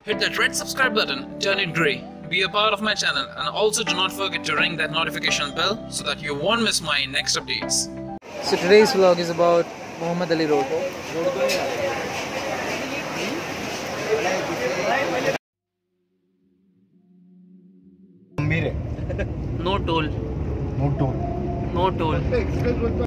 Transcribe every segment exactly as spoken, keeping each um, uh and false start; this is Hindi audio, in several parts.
Hit that red subscribe button, turn it grey, be a part of my channel, and also do not forget to ring that notification bell so that you won't miss my next updates. So today's vlog is about Muhammad Ali Road. No toll. No toll. No toll.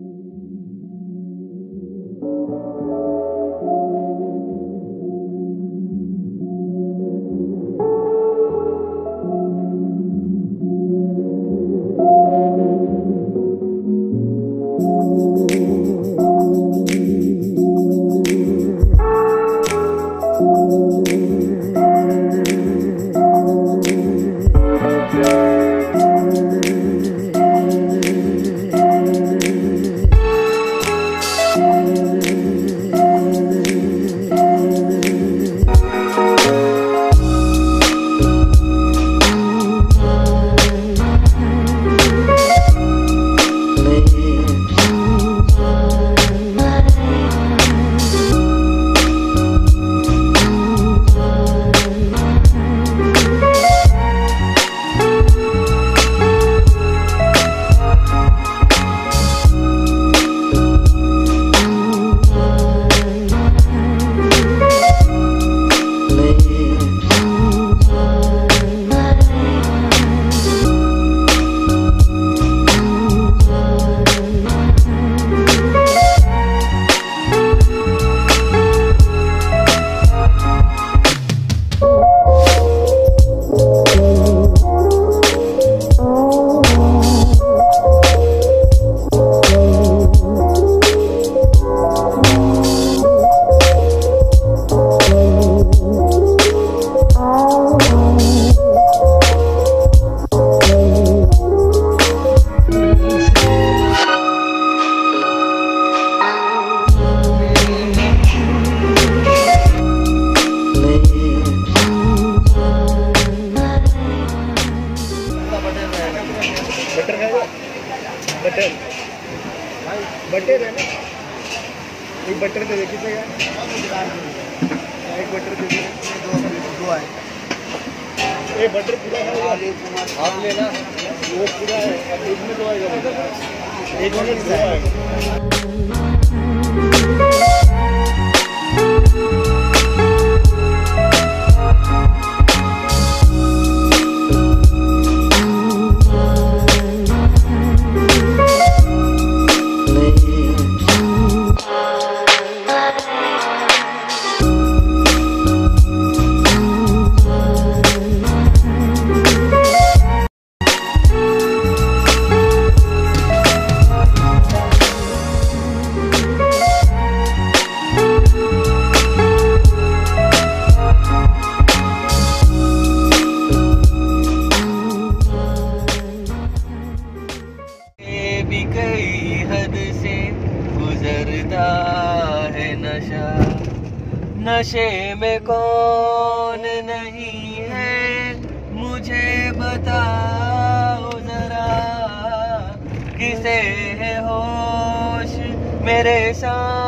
Butter butter है ना, एक बटर दे दे। कितने का? एक बटर दे दे। दो आए। एक बटर पूरा है, आप लेना, वो पूरा है। अब इसमें दो आएगा, एक मिनट दो आएगा। है नशा, नशे में कौन नहीं है, मुझे बताओ जरा, किसे है होश मेरे साथ।